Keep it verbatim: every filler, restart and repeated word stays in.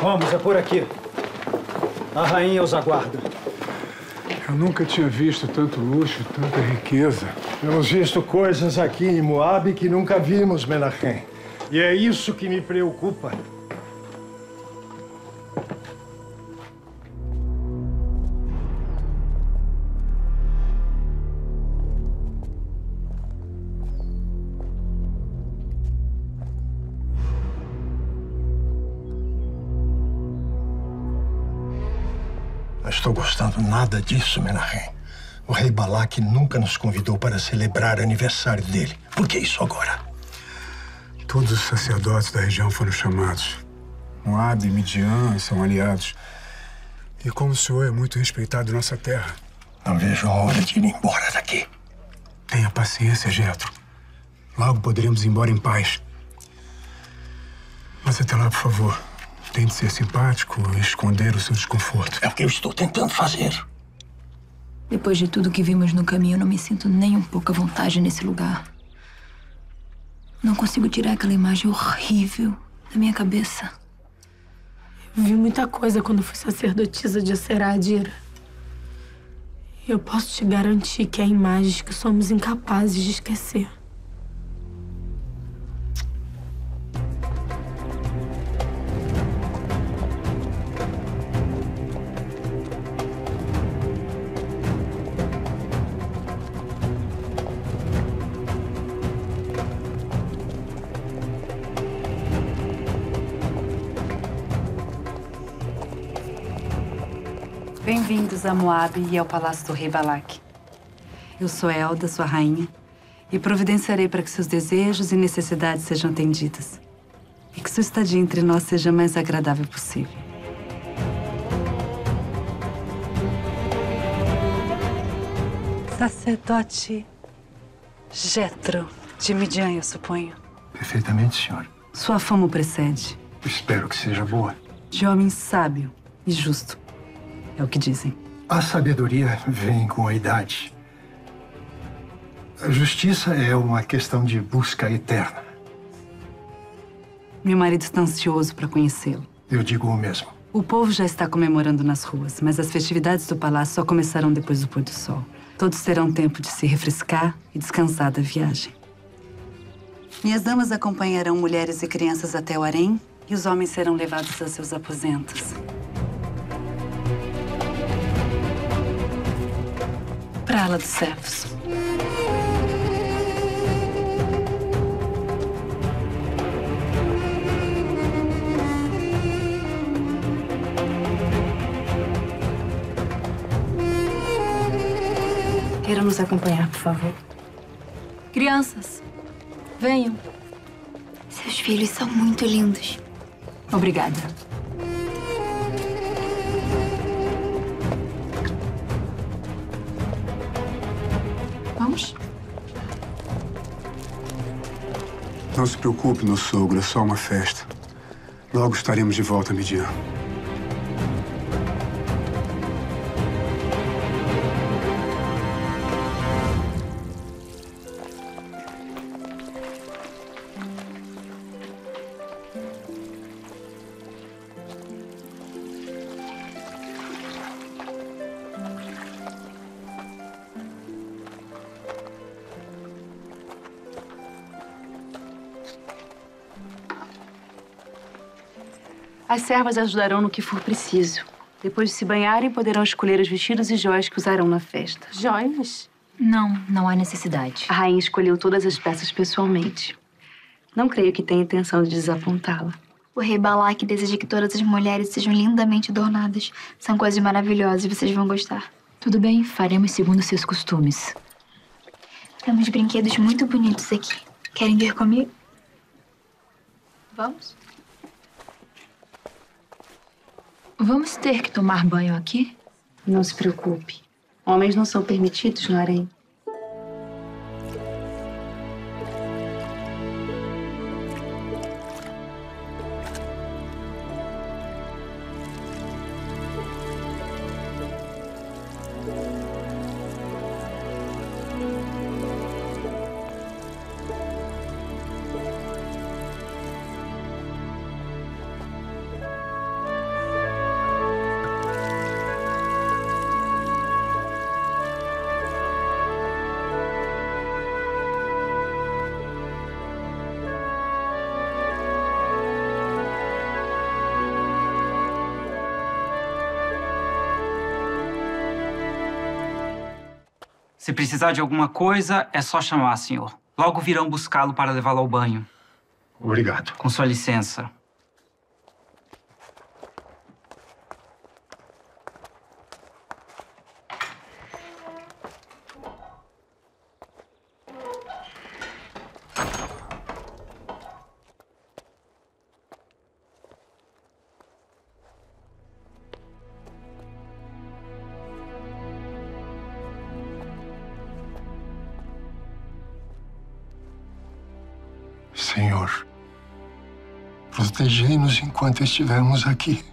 Vamos, é por aqui. A rainha os aguarda. Eu nunca tinha visto tanto luxo, tanta riqueza. Temos visto coisas aqui em Moabe que nunca vimos, Menachem. E é isso que me preocupa. Não estou gostando nada disso, Menachem. O rei Balak nunca nos convidou para celebrar o aniversário dele. Por que isso agora? Todos os sacerdotes da região foram chamados. Moabe e Midian são aliados. E como o senhor é muito respeitado em nossa terra... Não vejo a hora de ir embora daqui. Tenha paciência, Jetro. Logo poderemos ir embora em paz. Mas até lá, por favor, tente ser simpático e esconder o seu desconforto. É o que eu estou tentando fazer. Depois de tudo que vimos no caminho, eu não me sinto nem um pouco à vontade nesse lugar. Não consigo tirar aquela imagem horrível da minha cabeça. Eu vi muita coisa quando fui sacerdotisa de Aseradira. Eu posso te garantir que há imagens que somos incapazes de esquecer. Bem-vindos a Moabe e ao Palácio do Rei Balak. Eu sou Elda, sua rainha, e providenciarei para que seus desejos e necessidades sejam atendidas. E que sua estadia entre nós seja a mais agradável possível. Sacerdote Jetro de Midian, eu suponho. Perfeitamente, senhor. Sua fama o precede. Espero que seja boa. De homem sábio e justo. É o que dizem. A sabedoria vem com a idade. A justiça é uma questão de busca eterna. Meu marido está ansioso para conhecê-lo. Eu digo o mesmo. O povo já está comemorando nas ruas, mas as festividades do palácio só começarão depois do pôr do sol. Todos terão tempo de se refrescar e descansar da viagem. Minhas damas acompanharão mulheres e crianças até o harém e os homens serão levados a seus aposentos. Para a ala dos servos. Queiram nos acompanhar, por favor. Crianças, venham. Seus filhos são muito lindos. Obrigada. Vamos? Não se preocupe, meu sogro, é só uma festa. Logo estaremos de volta a Midian. As servas ajudarão no que for preciso. Depois de se banharem, poderão escolher os vestidos e joias que usarão na festa. Joias? Não, não há necessidade. A rainha escolheu todas as peças pessoalmente. Não creio que tenha intenção de desapontá-la. O rei Balak deseja que todas as mulheres sejam lindamente adornadas. São coisas maravilhosas e vocês vão gostar. Tudo bem, faremos segundo seus costumes. Temos brinquedos muito bonitos aqui. Querem vir comigo? Vamos? Vamos ter que tomar banho aqui? Não se preocupe. Homens não são permitidos no harém. Se precisar de alguma coisa, é só chamar, senhor. Logo virão buscá-lo para levá-lo ao banho. Obrigado. Com sua licença. Senhor, protegei-nos enquanto estivermos aqui.